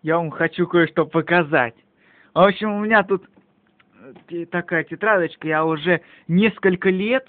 я вам хочу кое-что показать. В общем, у меня тут такая тетрадочка, я уже несколько лет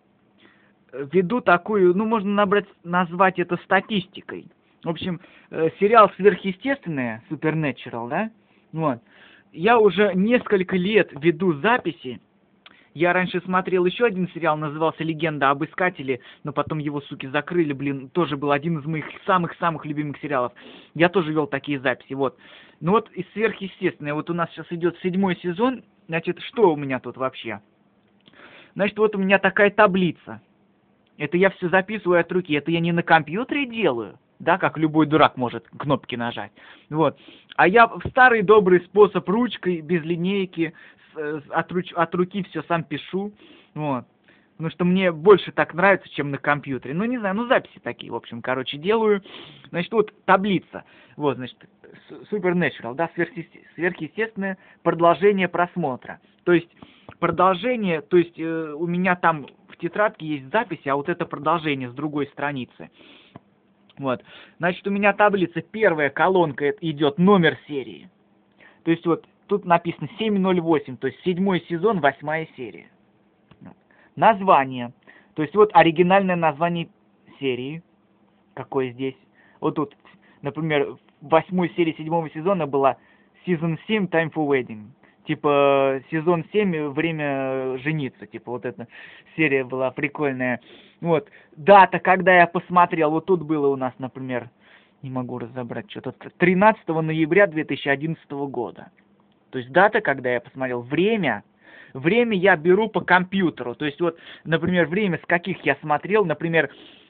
веду такую, ну, можно назвать это статистикой. В общем, сериал «Сверхъестественное», Supernatural, да? Вот. Я уже несколько лет веду записи. Я раньше смотрел еще один сериал, назывался «Легенда об Искателе», но потом его, суки, закрыли, блин, тоже был один из моих самых-самых любимых сериалов. Я тоже вел такие записи, вот. Ну вот из «Сверхъестественное», вот у нас сейчас идет 7-й сезон, значит, что у меня тут вообще? Значит, вот у меня такая таблица. Это я все записываю от руки, это я не на компьютере делаю, да, как любой дурак может кнопки нажать, вот. А я в старый добрый способ ручкой, без линейки, от руки все сам пишу, вот. Потому что мне больше так нравится, чем на компьютере. Ну, не знаю, ну, записи такие, в общем, короче, делаю. Значит, вот таблица. Вот, значит, Supernatural, да, сверхъестественное продолжение просмотра. То есть, продолжение, то есть, у меня там в тетрадке есть записи, а вот это продолжение с другой страницы. Вот. Значит, у меня таблица, первая колонка идет номер серии. То есть, вот, тут написано 708, то есть 7-й сезон, 8-я серия. Название. То есть вот оригинальное название серии. Какое здесь? Вот тут, например, в 8-й серии 7-го сезона была Season 7 Time for Wedding. Типа сезон 7 время жениться. Типа вот эта серия была прикольная. Вот. Дата, когда я посмотрел, вот тут было у нас, например, не могу разобрать, что-то 13 ноября 2011 года. То есть дата, когда я посмотрел, время я беру по компьютеру. То есть вот, например, время, с каких я смотрел, например,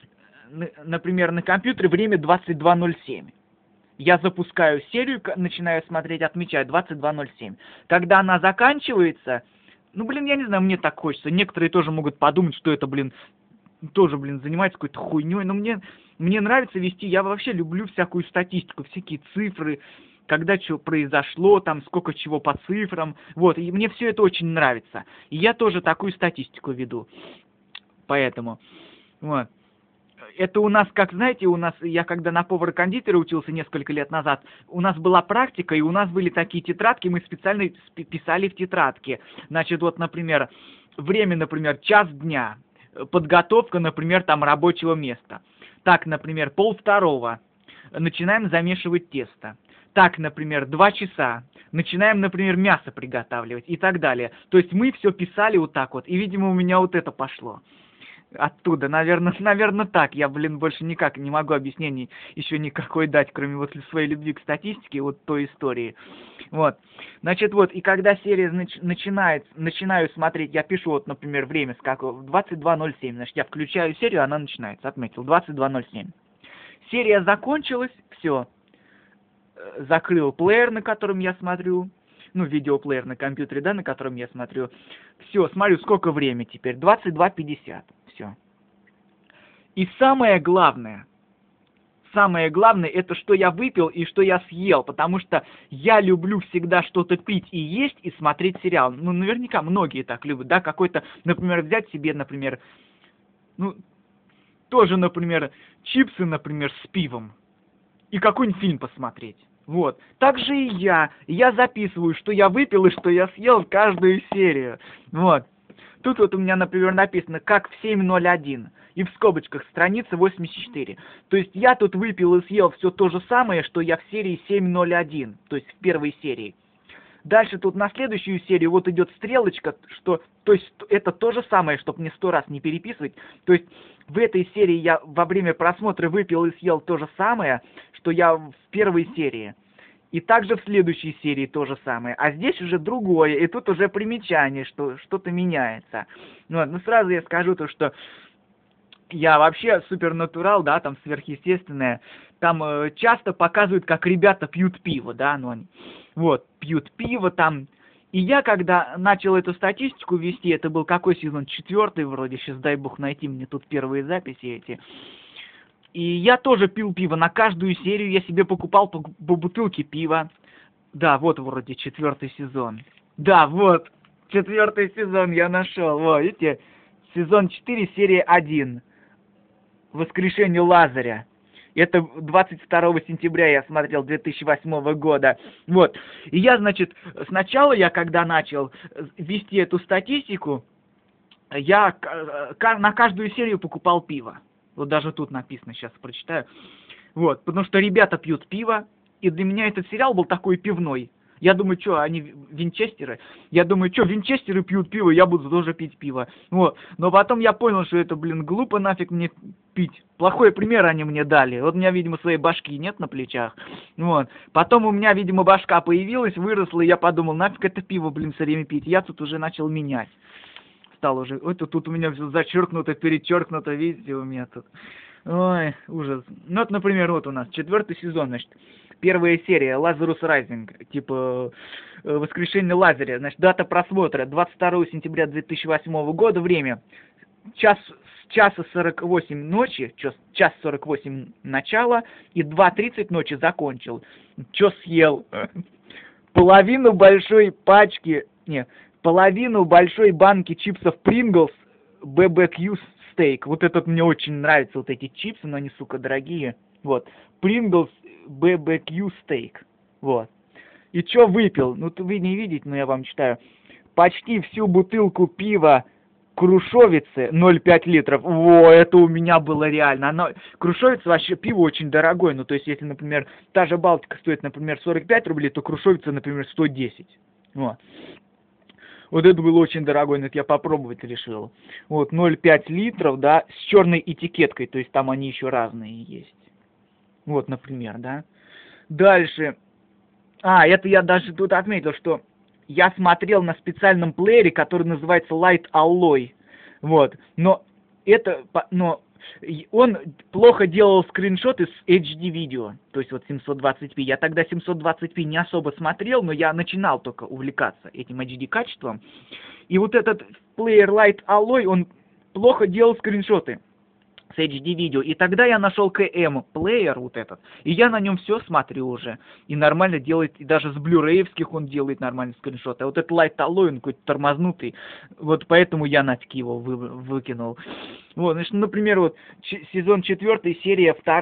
на компьютере время 22:07. Я запускаю серию, начинаю смотреть, отмечаю 22:07. Когда она заканчивается, ну, блин, я не знаю, мне так хочется. Некоторые тоже могут подумать, что это, блин, тоже, блин, занимается какой-то хуйней. Но мне нравится вести, я вообще люблю всякую статистику, всякие цифры, когда что произошло, там, сколько чего по цифрам, вот, и мне все это очень нравится. И я тоже такую статистику веду, поэтому, вот. Это у нас, как знаете, я когда на повара-кондитера учился несколько лет назад, у нас была практика, и у нас были такие тетрадки, мы специально писали в тетрадке. Значит, вот, например, время, например, час дня, подготовка, например, там рабочего места. Так, например, 1:30 начинаем замешивать тесто. Так, например, 2 часа. Начинаем, например, мясо приготавливать и так далее. То есть мы все писали вот так вот. И, видимо, у меня вот это пошло. Оттуда, наверное, так. Я, блин, больше никак не могу объяснений еще никакой дать, кроме вот своей любви к статистике, вот той истории. Вот. Значит, вот, и когда серия начинаю смотреть, я пишу, вот, например, время с какого, 22:07. Значит, я включаю серию, она начинается, отметил, 22:07. Серия закончилась, все. Закрыл плеер, на котором я смотрю, ну, видеоплеер на компьютере, да, на котором я смотрю. Все, смотрю, сколько время теперь, 22:50, все. И самое главное, это что я выпил и что я съел, потому что я люблю всегда что-то пить и есть, и смотреть сериал. Ну, наверняка многие так любят, да, какой-то, например, взять себе, например, ну, тоже, например, чипсы, например, с пивом, и какой-нибудь фильм посмотреть. Вот. Так же и я. Я записываю, что я выпил и что я съел в каждую серию. Вот. Тут вот у меня, например, написано, как в 7:01. И в скобочках страница 84. То есть я тут выпил и съел все то же самое, что я в серии 7:01. То есть в первой серии. Дальше тут на следующую серию вот идет стрелочка, что, то есть это то же самое, чтобы мне 100 раз не переписывать. То есть в этой серии я во время просмотра выпил и съел то же самое, что я в первой серии. И также в следующей серии то же самое. А здесь уже другое, и тут уже примечание, что что-то меняется. Вот. Ну сразу я скажу то, что я вообще супернатурал, да, там сверхъестественное. Там часто показывают, как ребята пьют пиво, да, ну они, вот, пьют пиво там. И я, когда начал эту статистику вести, это был какой сезон? 4-й вроде, сейчас дай бог найти мне тут первые записи эти. И я тоже пил пиво, на каждую серию я себе покупал по бутылке пива. Да, вот вроде 4-й сезон. Да, вот, 4-й сезон я нашел, вот, видите, сезон 4, серия 1. Воскрешение Лазаря. Это 22 сентября я смотрел 2008 года. Вот. И я, значит, сначала я, когда начал вести эту статистику, я на каждую серию покупал пиво. Вот даже тут написано, сейчас прочитаю. Вот, потому что ребята пьют пиво, и для меня этот сериал был такой пивной. Я думаю, что, они винчестеры? Я думаю, что, винчестеры пьют пиво, я буду тоже пить пиво. Вот. Но потом я понял, что это, блин, глупо нафиг мне пить. Плохой пример они мне дали. Вот у меня, видимо, своей башки нет на плечах. Вот. Потом у меня, видимо, башка появилась, выросла, и я подумал, нафиг это пиво, блин, все время пить. Я тут уже начал менять. Стал уже, это тут у меня все зачеркнуто, перечеркнуто, видите, у меня тут. Ой, ужас. Ну, вот, например, вот у нас 4-й сезон, значит. Первая серия, Lazarus Rising, типа воскрешение Лазаря. Значит, дата просмотра 22 сентября 2008 года, время с часа 48 ночи, час 48 начала и 2:30 ночи закончил. Чё съел? Половину большой банки чипсов Pringles BBQ стейк. Вот этот мне очень нравится, вот эти чипсы, но они, сука, дорогие. Вот. Pringles BBQ стейк. Вот. И чё выпил? Ну, вы не видите, но я вам читаю. Почти всю бутылку пива Крушовицы 0,5 литров. Во, это у меня было реально. Крушовица вообще пиво очень дорогое. Ну, то есть, если, например, та же Балтика стоит, например, 45 рублей, то Крушовица, например, 110. Вот. Вот это было очень дорогое, но это я попробовать решил. Вот, 0,5 литров, да, с черной этикеткой, то есть там они еще разные есть. Вот, например, да. Дальше. Это я даже тут отметил, что я смотрел на специальном плеере, который называется Light Alloy. Вот. Но он плохо делал скриншоты с HD видео, то есть вот 720p. Я тогда 720p не особо смотрел, но я начинал только увлекаться этим HD качеством. И вот этот плеер Light Alloy, он плохо делал скриншоты с HD видео. И тогда я нашел KM плеер вот этот, и я на нем все смотрю уже. И нормально делает, и даже с блюреевских он делает нормальные скриншоты. А вот этот Light Alloy, он какой-то тормознутый. Вот поэтому я нафиг его выкинул. Вот, значит, например, вот сезон 4, серия 2.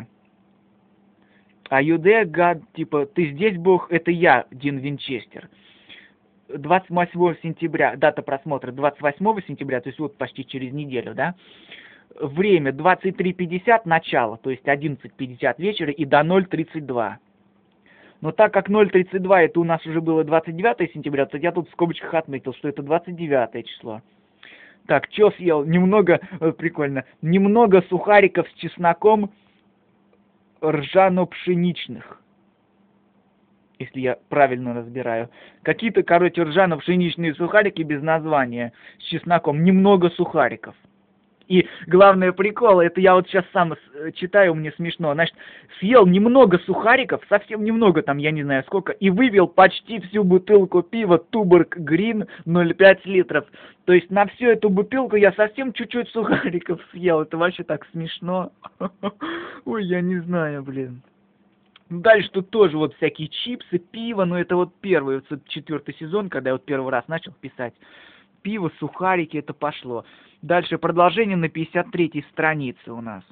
А you there, God, типа, ты здесь, Бог, это я, Дин Винчестер. 28 сентября, дата просмотра 28 сентября, то есть вот почти через неделю, да. Время 23:50 начало, то есть 11:50 вечера и до 0:32. Но так как 0:32 это у нас уже было 29 сентября, то я тут в скобочках отметил, что это 29 число. Так, что съел? Немного, прикольно, немного сухариков с чесноком ржано-пшеничных. Если я правильно разбираю. Какие-то, короче, ржано-пшеничные сухарики без названия с чесноком. Немного сухариков. И главное прикол, это я вот сейчас сам читаю, мне смешно. Значит, съел немного сухариков, совсем немного, там, я не знаю сколько, и вывел почти всю бутылку пива Туборг Грин 0,5 литров. То есть на всю эту бутылку я совсем чуть-чуть сухариков съел. Это вообще так смешно. Ой, я не знаю, блин. Дальше тут тоже вот всякие чипсы, пиво, но это вот первый, вот 4-й сезон, когда я вот первый раз начал писать. Пиво, сухарики, это пошло. Дальше продолжение на 53-й странице у нас.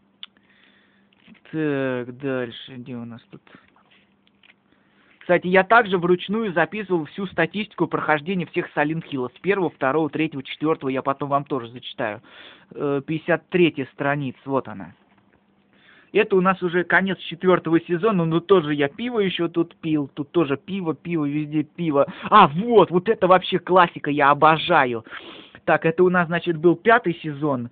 Так, дальше, где у нас тут? Кстати, я также вручную записывал всю статистику прохождения всех Silent Hill'ов. 1, 2, 3, 4, я потом вам тоже зачитаю. 53-я страница, вот она. Это у нас уже конец 4-го сезона, но тоже я пиво еще тут пил, тут тоже пиво, везде пиво. Вот это вообще классика, я обожаю. Так, это у нас, значит, был 5-й сезон.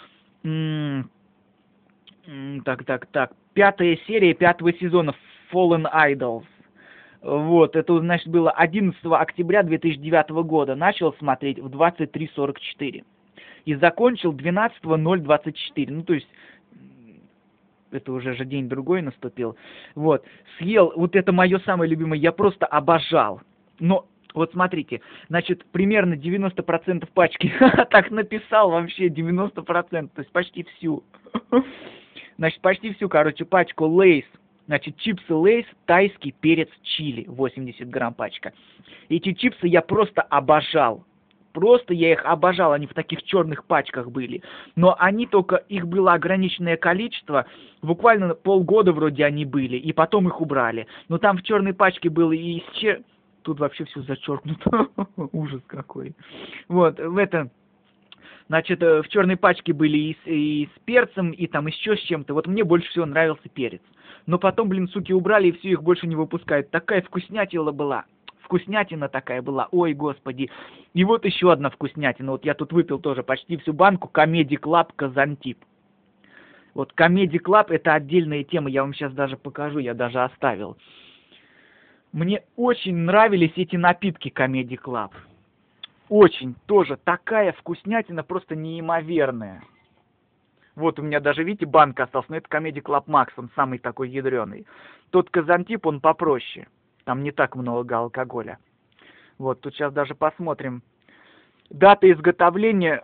Так. 5-я серия 5-го сезона Fallen Idols. Вот, это, значит, было 11 октября 2009 года. Начал смотреть в 23:44. И закончил 12:024. Ну, то есть... Это уже же день другой наступил. Вот. Съел, вот это мое самое любимое, я просто обожал. Но, вот смотрите, значит, примерно 90% пачки, так написал вообще, 90%, то есть почти всю. Значит, почти всю, короче, пачку Лейс. Значит, чипсы Лейс, тайский перец чили, 80 грамм пачка. Эти чипсы я просто обожал. просто я их обожал, они в таких черных пачках были. Но они только, их было ограниченное количество, буквально полгода вроде они были, и потом их убрали. Но там в черной пачке было и Тут вообще все зачеркнуто. Ужас какой. Вот, значит, в черной пачке были и с перцем, и там еще с чем-то. Вот мне больше всего нравился перец. Но потом, блин, суки, убрали, и все, их больше не выпускают. Такая вкуснятина была. Вкуснятина такая была. Ой, господи. И вот еще одна вкуснятина. Вот я тут выпил тоже почти всю банку. Comedy Club Казантип. Вот Comedy Club это отдельная тема. Я вам сейчас даже покажу. Я даже оставил. Мне очень нравились эти напитки Comedy Club. Очень тоже такая вкуснятина, просто неимоверная. Вот у меня даже, видите, банка осталась, но это Comedy Club Max, он самый такой ядреный. Тот Казантип, он попроще, там не так много алкоголя. Вот, тут сейчас даже посмотрим. Дата изготовления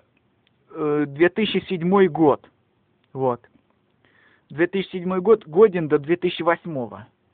2007 год. Вот. 2007 год годен до 2008.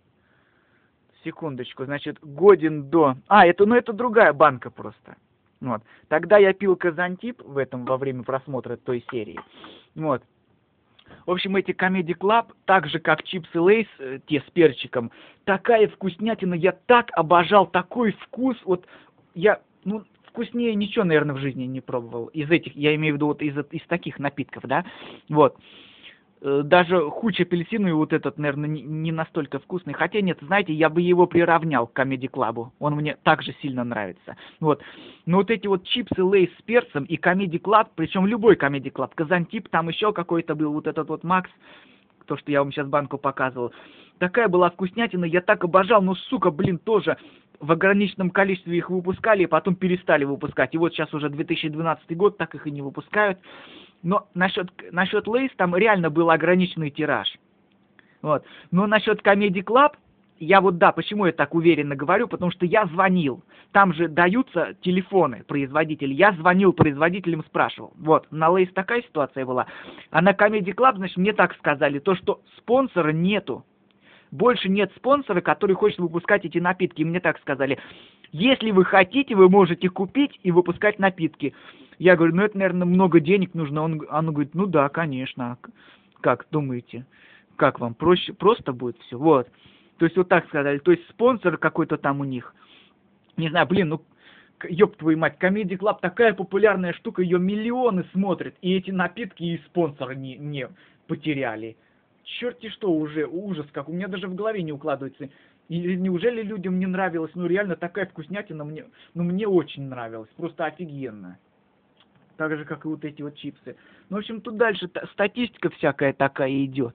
Секундочку, значит, годен до... это другая банка просто. Вот. Тогда я пил Казантип во время просмотра той серии. Вот. В общем, эти Comedy Club, так же как чипсы Лейс, те с перчиком, такая вкуснятина, я так обожал такой вкус. Вот я, вкуснее ничего, наверное, в жизни не пробовал. Из этих, я имею в виду вот из таких напитков, да. Вот. Даже хуч апельсину и вот этот, наверное, не настолько вкусный. Хотя нет, знаете, я бы его приравнял к Comedy Club. Он мне также сильно нравится. Вот. Но вот эти вот чипсы Лейс с перцем и Comedy Club, причем любой Comedy Club, Казантип, там еще какой-то был, вот этот вот Макс, то, что я вам сейчас банку показывал. Такая была вкуснятина, я так обожал, но, сука, блин, тоже в ограниченном количестве их выпускали, и потом перестали выпускать. И вот сейчас уже 2012 год, так их и не выпускают. Но насчет Лейс там реально был ограниченный тираж. Вот. Но насчет Comedy Club, почему я так уверенно говорю, потому что я звонил. Там же даются телефоны производителей. Я звонил производителям, спрашивал. Вот, на Лейс такая ситуация была. А на Comedy Club, значит, мне так сказали, то, что спонсора нету. Больше нет спонсора, который хочет выпускать эти напитки. И мне так сказали, если вы хотите, вы можете купить и выпускать напитки. Я говорю, это, наверное, много денег нужно. Он говорит, да, конечно. Как думаете? Как вам? Проще? Просто будет все? Вот. То есть вот так сказали. То есть спонсор какой-то там у них. Не знаю, блин, ёб твою мать, Comedy Club такая популярная штука, ее миллионы смотрят. И эти напитки и спонсоры не потеряли. Черти что уже, ужас как. У меня даже в голове не укладывается. И неужели людям не нравилось? Реально такая вкуснятина мне очень нравилась. Просто офигенно. Так же, как и вот эти вот чипсы. В общем, тут дальше статистика всякая такая идет.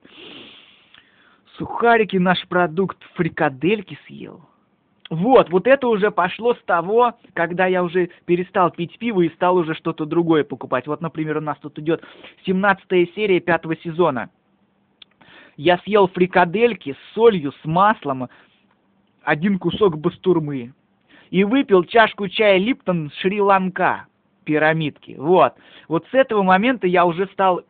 Сухарики, наш продукт, фрикадельки съел. Вот это уже пошло с того, когда я уже перестал пить пиво и стал уже что-то другое покупать. Вот, например, у нас тут идет 17-я серия 5-го сезона. Я съел фрикадельки с солью, с маслом, один кусок бастурмы. И выпил чашку чая Липтон Шри-Ланка, пирамидки. Вот с этого момента я уже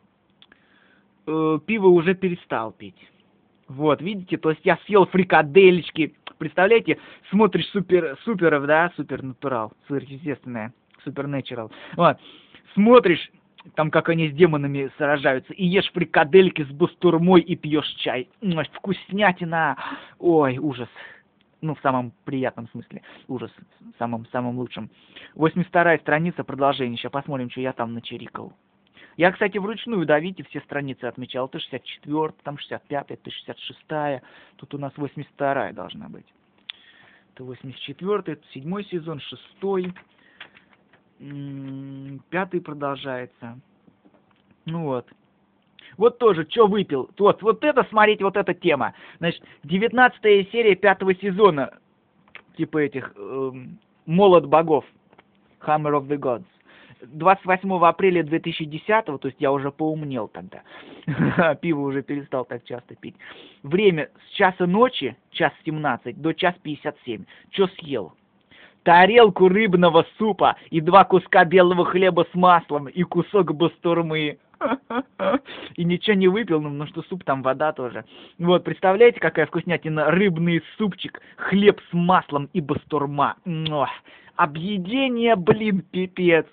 пиво уже перестал пить. Вот, видите, то есть я съел фрикадельки. Представляете, смотришь суперов, да, супернатурал, сверхъестественное, супернатурал. Вот, смотришь, там, как они с демонами сражаются, и ешь фрикадельки с бастурмой и пьешь чай. Вкуснятина! Ой, ужас. В самом приятном смысле. Ужас. Самым лучшим. 82-я страница, продолжение. Сейчас посмотрим, что я там начирикал. Я, кстати, вручную, да, видите, все страницы отмечал. Это 64-я, там 65-я, это 66-я. Тут у нас 82-я должна быть. Это 84-й, это 7-й сезон, 6-й. 5-й продолжается. Вот тоже, что выпил. Вот это, смотрите, вот эта тема. Значит, 19-я серия 5-го сезона. Типа этих молот богов. Hammer of the Gods. 28 апреля 2010-го, то есть я уже поумнел тогда. Пиво уже перестал так часто пить. Время с часа ночи, час 17, до час 57. Что съел? Тарелку рыбного супа и 2 куска белого хлеба с маслом и кусок бастурмы. И ничего не выпил, ну, потому что суп, там вода тоже. Вот, представляете, какая вкуснятина? Рыбный супчик, хлеб с маслом и бастурма. Объедение, блин, пипец.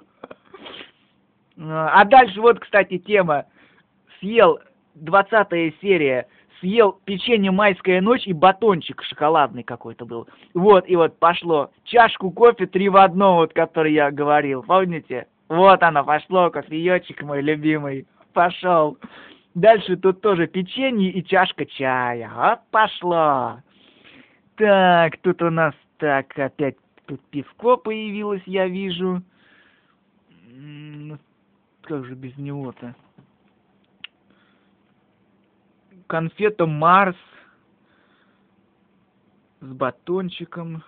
А дальше вот, кстати, тема. Съел, 20-я серия, съел печенье «Майская ночь» и батончик шоколадный какой-то был. Вот, и вот пошло. Чашку кофе 3 в 1, вот, который я говорил, помните? Вот оно пошло, кофеечек мой любимый. Пошел. Дальше тут тоже печенье и чашка чая. Вот пошло. Так, тут у нас, так, опять тут пивко появилось, я вижу. Как же без него-то? Конфета Марс с батончиком.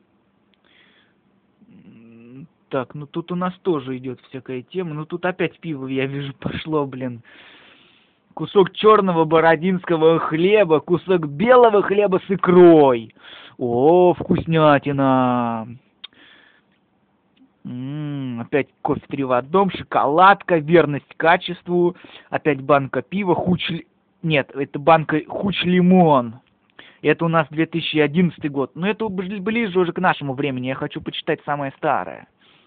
Так, ну тут у нас тоже идет всякая тема. Ну тут опять пиво, я вижу, пошло, блин. Кусок черного бородинского хлеба, кусок белого хлеба с икрой. О, вкуснятина. Опять кофе 3 в 1, шоколадка, верность качеству. Опять банка пива, Нет, это банка Хуч-Лимон. Это у нас 2011 год. Но это ближе уже к нашему времени. Я хочу почитать самое старое.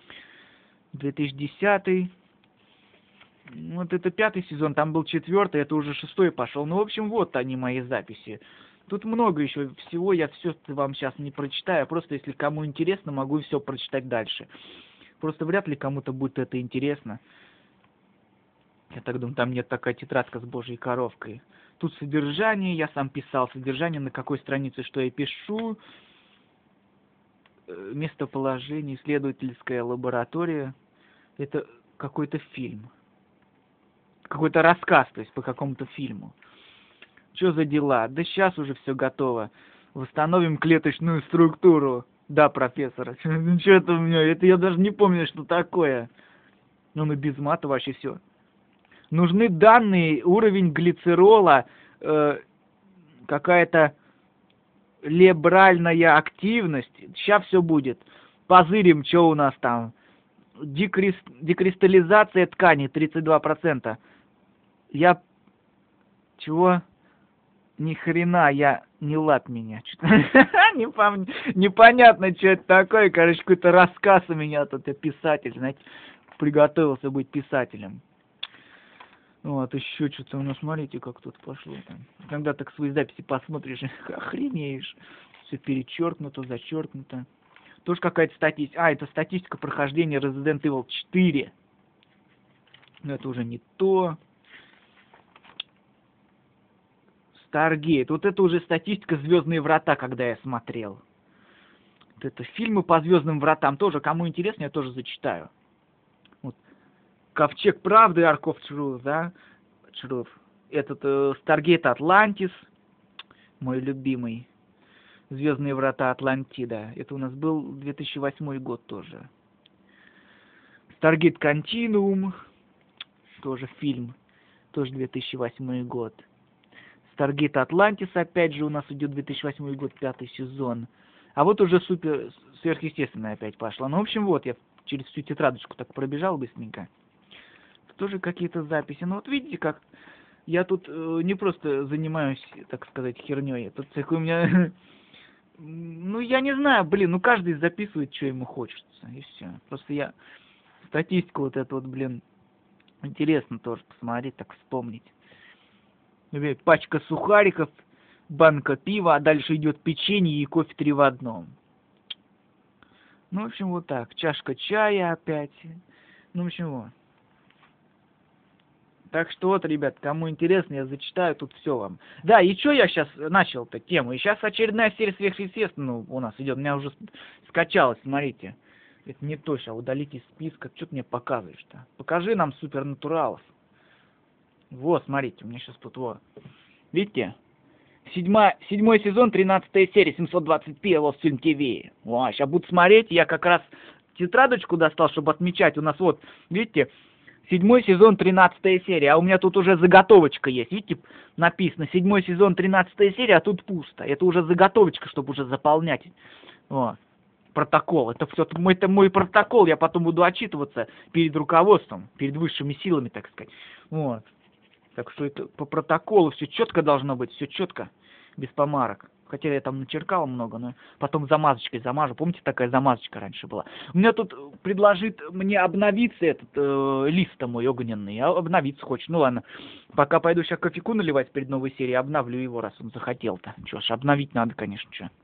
2010. Вот это 5-й сезон, там был 4-й, это уже 6-й пошел. Ну, в общем, вот они мои записи. Тут много еще всего, я все вам сейчас не прочитаю. Просто, если кому интересно, могу все прочитать дальше. Просто вряд ли кому-то будет это интересно. Я так думаю, там нет такая тетрадка с божьей коровкой. Тут содержание, я сам писал содержание, на какой странице что я пишу. Местоположение, исследовательская лаборатория. Это какой-то фильм. Какой-то рассказ, то есть по какому-то фильму. Что за дела? Да сейчас уже все готово. Восстановим клеточную структуру. Да, профессор. Что это у меня? Это я даже не помню, что такое. Ну, без мата вообще все. Нужны данные, уровень глицерола, какая-то лебральная активность. Сейчас все будет. Позырим, что у нас там. Декристаллизация ткани 32%. Я... Чего? Ни хрена, я... Не лад меня. Непонятно, что это такое. Короче, какой-то рассказ у меня тут. Я писатель, знаете. Приготовился быть писателем. Вот, еще что-то у нас, смотрите, как тут пошло там. Когда так свои записи посмотришь, охренеешь. Все перечеркнуто, зачеркнуто. Тоже какая-то статистика. Это статистика прохождения Resident Evil 4. Но это уже не то. Stargate. Вот это уже статистика «Звездные врата», когда я смотрел. Вот это фильмы по «Звездным вратам» тоже. Кому интересно, я тоже зачитаю. Вот. Ковчег правды, Ark of Truth, да? Этот Stargate Atlantis, мой любимый. Звездные врата Атлантида. Это у нас был 2008 год тоже. Stargate Continuum, тоже фильм, тоже 2008 год. Stargate Atlantis, опять же, у нас идет 2008 год, 5-й сезон. А вот уже сверхъестественное опять пошло. Ну, в общем, вот, я через всю тетрадочку так пробежал быстренько. Тоже какие-то записи. Ну, вот видите, как я тут не просто занимаюсь, так сказать, херней. Тут у меня... Ну, я не знаю, блин, ну, каждый записывает, что ему хочется, и все. Просто я статистику вот эту вот, блин, интересно тоже посмотреть, так вспомнить. Пачка сухариков, банка пива, а дальше идет печенье и кофе 3 в 1. Ну, в общем, вот так. Чашка чая опять. Ну, в общем, вот. Так что вот, ребят, кому интересно, я зачитаю тут все вам. Да, и что я сейчас начал-то тему? И сейчас очередная серия сверхъестественного у нас идет. У меня уже скачалось, смотрите. Это не то, сейчас удалить из списка. Что ты мне показываешь-то? Покажи нам супернатуралов. Вот, смотрите, у меня сейчас тут вот. Видите? 7-й сезон, 13-я серия, 721 Лосфильм ТВ. О, сейчас буду смотреть, я как раз тетрадочку достал, чтобы отмечать. У нас вот, видите, 7-й сезон, 13-я серия, а у меня тут уже заготовочка есть. Видите, написано 7-й сезон, 13-я серия, а тут пусто. Это уже заготовочка, чтобы уже заполнять. Вот. протокол. Это мой протокол, я потом буду отчитываться перед руководством, перед высшими силами, так сказать. Вот. Так что это по протоколу все четко должно быть, все четко, без помарок. Хотя я там начеркал много, но потом замазочкой замажу. Помните, такая замазочка раньше была? У меня тут предложит мне обновиться этот лист мой огненный. Обновиться хочет. Ну ладно, пока пойду сейчас кофейку наливать перед новой серией, обновлю его, раз он захотел-то. Чё ж, обновить надо, конечно, что.